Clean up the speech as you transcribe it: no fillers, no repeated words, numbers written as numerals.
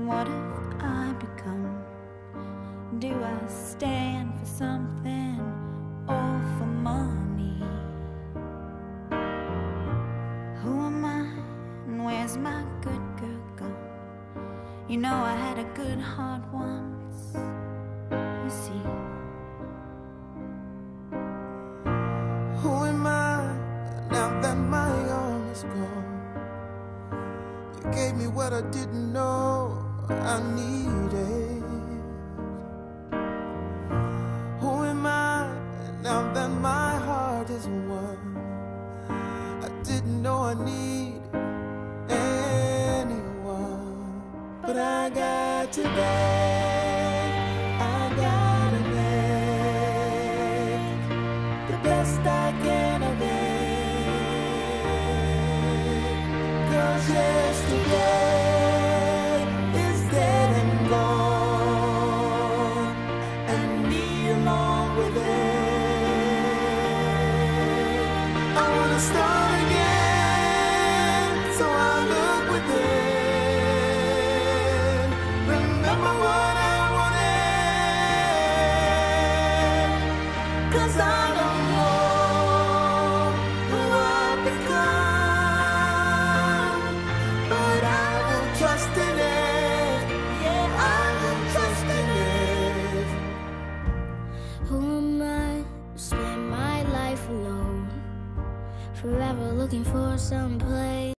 what have I become? Do I stand for something or for money? Who am I and where's my good girl gone? You know I had a good heart once, you see. Who am I now that my arm is gone? You gave me what I didn't know I needed. Who am I now that my heart is won? I didn't know I needed anyone, but I got today. I gotta make the best I can of it, 'cause yesterday is dead and gone, and me along with it. I wanna start again, so I look within. Remember what I wanted, 'cause I don't know who I've become, but I will trust in it. Yeah, I will trust in it. Who am I to spend my life alone, forever looking for some place